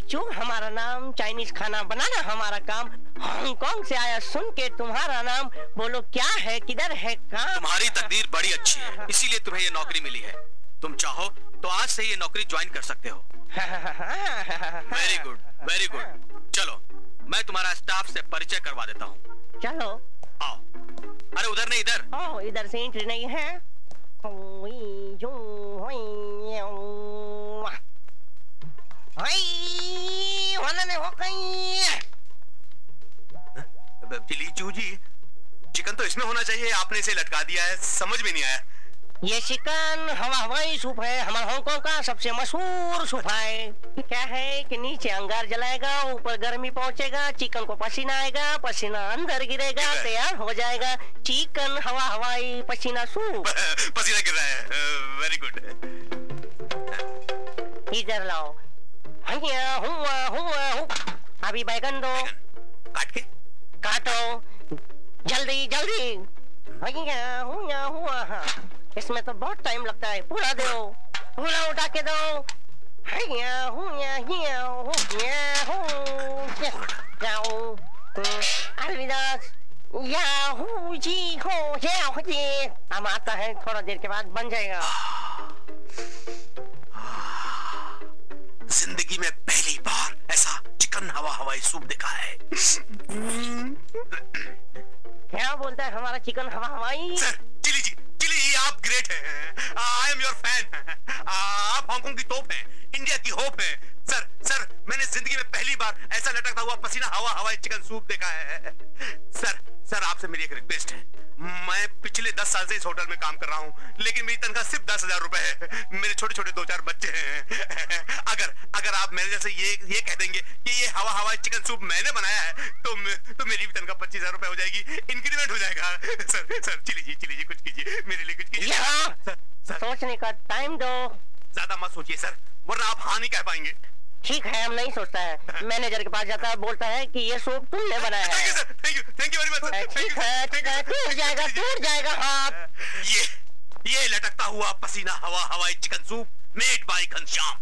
चू हमारा नाम, चाइनीज खाना बनाना हमारा काम, हांगकांग से आया सुन के तुम्हारा नाम, बोलो क्या है किधर है काम। तुम्हारी तकदीर बड़ी अच्छी है, इसीलिए तुम्हें ये नौकरी मिली है। तुम चाहो तो आज से ये नौकरी ज्वाइन कर सकते हो। Very good, very good. चलो मैं तुम्हारा स्टाफ से परिचय करवा देता हूँ। चलो आओ। अरे उधर नहीं, इधर। ओह, इधर से एंट्री नहीं है। चिली चू जी, चिकन तो इसमें होना चाहिए, आपने इसे लटका दिया है, समझ में नहीं आया। ये चिकन हवाई सूप है, हमारे हांगकांग का सबसे मशहूर सूप है। क्या है कि नीचे अंगार जलाएगा, ऊपर गर्मी पहुंचेगा, चिकन को पसीना आएगा, पसीना अंदर गिरेगा, तैयार हो जाएगा चिकन हवाई पसीना सूप। पसीना गिर रहा है, वेरी गुड। इधर लाओ। अभी बैगन दो। काट के काटो, जल्दी जल्दी। इसमें तो बहुत टाइम लगता है, पूरा दो, पूरा उठा के दो। अलविदा। हम आता है, थोड़ा देर के बाद बन जाएगा। जिंदगी में पहली बार ऐसा चिकन हवाई सूप देखा है। क्या बोलता है हमारा chicken Hawaii? Sir, chilli ji, chilli ji, आप ग्रेट हैं। I am your fan. आप हांगकांग की तोप हैं, इंडिया की होप हैं। सर, सर, मैंने जिंदगी में पहली बार ऐसा लटकता हुआ पसीना हवाई चिकन सूप देखा है। सर, सर, आपसे मेरी एक रिक्वेस्ट है। मैं पिछले 10 साल से इस होटल में काम कर रहा हूँ, लेकिन मेरी तनख्वाह सिर्फ 10,000 रुपए है। मेरे छोटे छोटे 2-4 बच्चे हैं। अगर आप मैनेजर से ये कह देंगे कि ये हवाई चिकन सूप मैंने बनाया है, तो मेरी भी तनख्वाह 25,000 रुपए हो जाएगी, इंक्रीमेंट हो जाएगा। सर, सर, चिली जी कुछ कीजिए, मेरे लिए कुछ कीजिए। सर, सोचने का टाइम दो। ज्यादा मत सोचिए सर, वरना आप हाँ नहीं कह पाएंगे। ठीक है, हम नहीं सोचता है। मैनेजर के पास जाता है, बोलता है कि ये सूप तुमने बनाया है। Thank you very much. ठीक है, टूट जाएगा हाथ। ये लटकता हुआ पसीना Hawaii chicken soup made by Ghanshyam.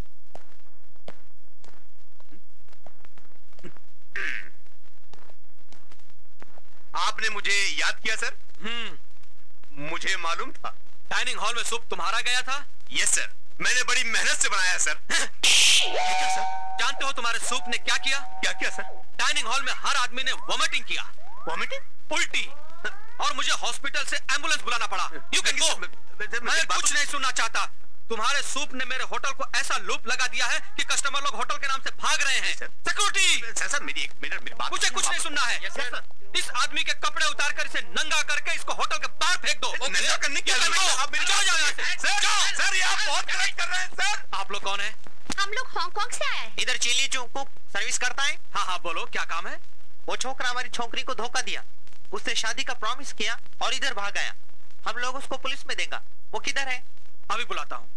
आपने मुझे याद किया सर? मुझे मालूम था। डाइनिंग हॉल में सूप तुम्हारा गया था? यस सर, मैंने बड़ी मेहनत से बनाया सर। क्या सर? जानते हो तुम्हारे सूप ने क्या किया? क्या सर? डाइनिंग हॉल में हर आदमी ने वॉमिटिंग किया। वॉमिटिंग? उल्टी। और मुझे हॉस्पिटल से एम्बुलेंस बुलाना पड़ा। You can go. मैं कुछ नहीं सुनना चाहता। तुम्हारे सूप ने मेरे होटल को ऐसा लूप लगा दिया है कि कस्टमर लोग होटल के नाम से भाग रहे हैं। सिक्योरिटी। सर, मेरी बात, मुझे कुछ नहीं सुनना है। इस आदमी के कपड़े उतार कर इसे नंगा करके इसको होटल के बाहर फेंक दो। नंगा करने की सर, ये आप बहुत गलत कर रहे हैं सर। आप लोग कौन है? हम लोग हांगकांग से आए हैं। इधर चिली चू कुक सर्विस करता है। हाँ, बोलो क्या काम है? वो छोकरा हमारी छोकरी को धोखा दिया, उसने शादी का प्रॉमिस किया और इधर भाग आया। हम लोग उसको पुलिस में देंगे। वो किधर है? अभी बुलाता हूँ।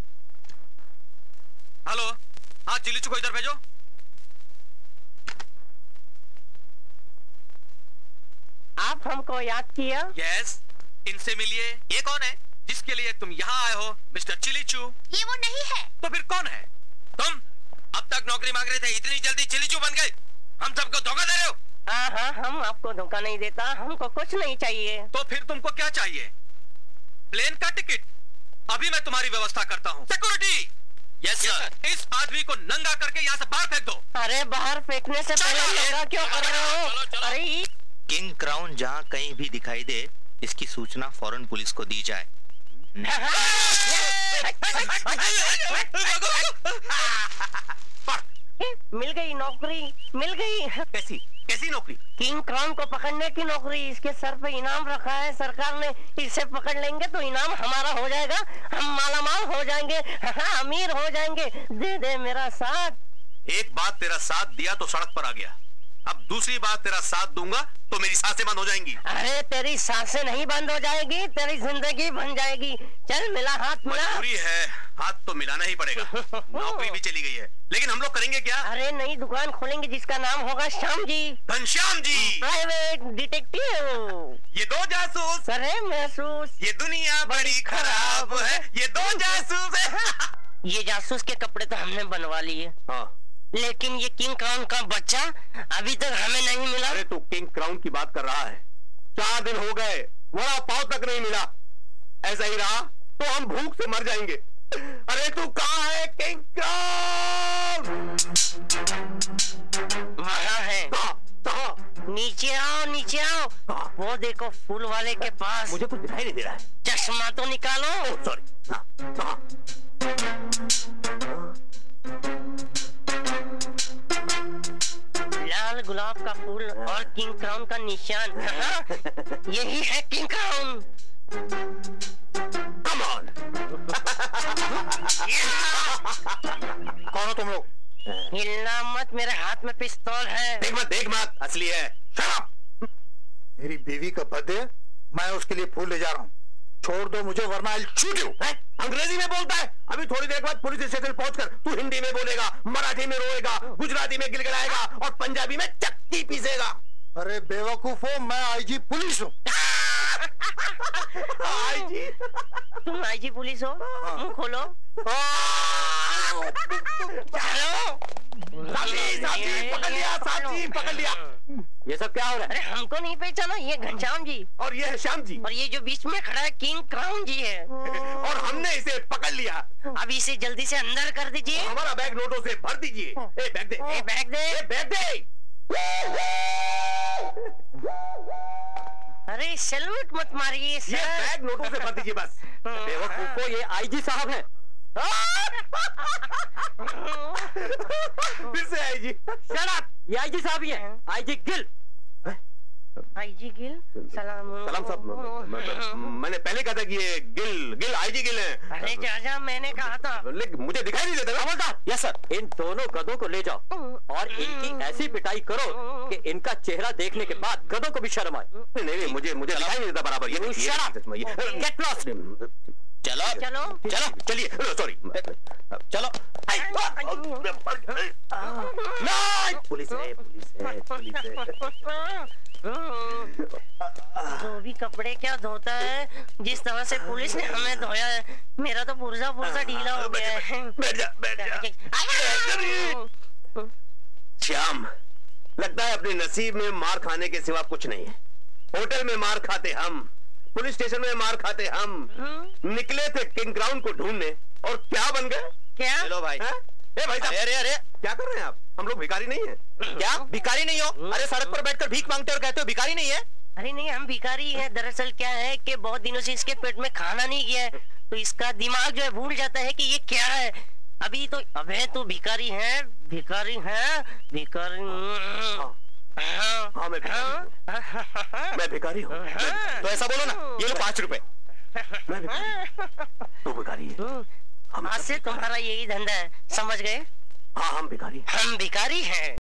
हेलो, हाँ, चिली चू को इधर भेजो। आप हमको याद किया? यस, इनसे मिलिए। ये कौन है? जिसके लिए तुम यहाँ आए हो, मिस्टर चिली चू। ये वो नहीं है। तो फिर कौन है? तुम अब तक नौकरी मांग रहे थे, इतनी जल्दी चिली चू बन गए? हम सबको धोखा दे रहे हो? हाँ, हम आपको धोखा नहीं देता, हमको कुछ नहीं चाहिए। तो फिर तुमको क्या चाहिए? प्लेन का टिकट? अभी मैं तुम्हारी व्यवस्था करता हूँ। सिक्योरिटी। Yes sir. इस आदमी को नंगा करके यहाँ से बाहर फेंक दो। अरे बाहर फेंकने से पहले नंगा क्यों कर रहे हो? अरे किंग क्राउन जहाँ कहीं भी दिखाई दे, इसकी सूचना फौरन पुलिस को दी जाए। मिल गई नौकरी, मिल गई। कैसी नौकरी? किंग क्राउन को पकड़ने की नौकरी। इसके सर पे इनाम रखा है सरकार ने, इसे पकड़ लेंगे तो इनाम हमारा हो जाएगा, हम मालामाल हो जाएंगे, अमीर हो जाएंगे। दे मेरा साथ। एक बात तेरा साथ दिया तो सड़क पर आ गया, अब दूसरी बात तेरा साथ दूंगा तो मेरी सांसें बंद हो जाएंगी। अरे तेरी सांसें नहीं बंद हो जाएगी, तेरी जिंदगी बन जाएगी। चल मिला हाथ मिला। मजबूरी है, हाथ तो मिलाना ही पड़ेगा। नौकरी भी चली गई है, लेकिन हम लोग करेंगे क्या? अरे नई दुकान खोलेंगे जिसका नाम होगा श्याम जी। Ghanshyam ji, private detective. ये दो जासूस। अरे महसूस। ये दुनिया बड़ी खराब है, ये दो जासूस है। ये जासूस के कपड़े तो हमने बनवा लिए, हाँ, लेकिन ये किंग क्राउन का बच्चा अभी तक हमें नहीं मिला। अरे तू किंग क्राउन की बात कर रहा है, 4 दिन हो गए, वड़ा पाव तक नहीं मिला। ऐसा ही रहा तो हम भूख से मर जाएंगे। अरे तू कहाँ है किंग क्राउन? वहाँ है। कहाँ? नीचे आओ, नीचे आओ। वो देखो फूल वाले के पास। मुझे कुछ दिखाई नहीं दे रहा है। चश्मा तो निकालो। सॉरी। लाल गुलाब का फूल और किंग क्राउन का निशान। यही है किंग क्राउन। Come on. कौन हो तुम लोग? हिलना मत, मेरे हाथ में पिस्तौल है। देख मत, असली है। मेरी बीवी का बर्थडे, मैं उसके लिए फूल ले जा रहा हूँ। छोड़ दो मुझे वरना I'll shoot you। अंग्रेजी में बोलता है। अभी थोड़ी देर बाद पुलिस स्टेशन पहुंचकर तू हिंदी में बोलेगा, मराठी में रोएगा, गुजराती में गिलगिलाएगा और पंजाबी में चक्की पीसेगा। अरे बेवकूफो, मैं आईजी पुलिस हूँ। आईजी? तुम आईजी पुलिस हो? मुंह खोलो। चलो। साथी पकड़ लिया, साथी पकड़ लिया। ये सब क्या हो रहा है? अरे हमको नहीं पहचाना, ये घनश्याम जी और ये है श्याम जी और ये जो बीच में खड़ा है किंग क्राउन जी है। और हमने इसे पकड़ लिया। अब इसे जल्दी से अंदर कर दीजिए। हमारा बैग नोटों से भर दीजिए। ए बैग दे, ए बैग दे, ए बैग दे। अरे सैल्यूट मत मारिए ये बैग नोटों से भर दीजिए बस। बेवकूफो, ये आईजी साहब हैं। फिर से आईजी। शट अप, ये आईजी साहब ही हैं। आईजी गिल। आईजी गिल। सलाम साहब, मैंने पहले कहा था कि ये गिल आईजी गिल हैं। अरे जा मैंने कहा था, लेकिन मुझे दिखाई नहीं देता। हवलदार। Yes sir. इन दोनों गधों को ले जाओ और इनकी ऐसी पिटाई करो कि इनका चेहरा देखने के बाद गधों को भी शर्म आए। नहीं, मुझे दिखाई नहीं देता बराबर। ये गेट लॉस्ट। चलो चलो चलो चलिए। सॉरी, चलो। पुलिस है। धोबी कपड़े क्या धोता है, जिस तरह से पुलिस ने हमें धोया है। मेरा तो पुर्जा ढीला हो गया है। बैठ जा। श्याम, लगता है अपने नसीब में मार खाने के सिवा कुछ नहीं है। होटल में मार खाते हम, पुलिस स्टेशन में मार खाते हम। निकले थे किंग क्राउन को ढूंढने और क्या बन गए? क्या? हेलो भाई। ए भाई साहब, अरे क्या कर रहे हैं आप? हम लोग भिखारी नहीं है। क्या भिखारी नहीं हो? अरे सड़क पर बैठकर भीख मांगते और कहते हो भिखारी नहीं है? अरे नहीं, हम भिखारी हैं। दरअसल क्या है कि बहुत दिनों से इसके पेट में खाना नहीं गया है, तो इसका दिमाग जो है भूल जाता है कि ये क्या है। अभी तो अबे तो भिखारी है। हाँ, मैं भिखारी हूँ। तो ऐसा बोलो ना, ये लो 5 रुपए। मैं भिखारी। तू भिखारी है। आज से तुम्हारा यही धंधा है, समझ गए? हाँ, हम भिखारी हैं।